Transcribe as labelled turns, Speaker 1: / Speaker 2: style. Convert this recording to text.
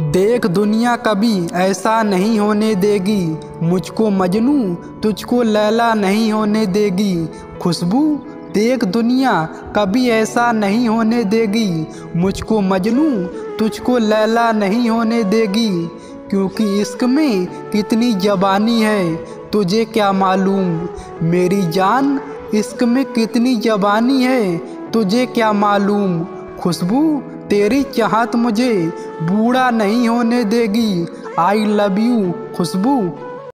Speaker 1: देख दुनिया कभी ऐसा नहीं होने देगी, मुझको मजनू तुझको लैला नहीं होने देगी। खुशबू देख दुनिया कभी ऐसा नहीं होने देगी, मुझको मजनू तुझको लैला नहीं होने देगी। क्योंकि इश्क में कितनी जवानी है तुझे क्या मालूम, मेरी जान इश्क में कितनी जवानी है तुझे क्या मालूम। खुशबू तेरी चाहत मुझे बूढ़ा नहीं होने देगी। I love you Khushboo.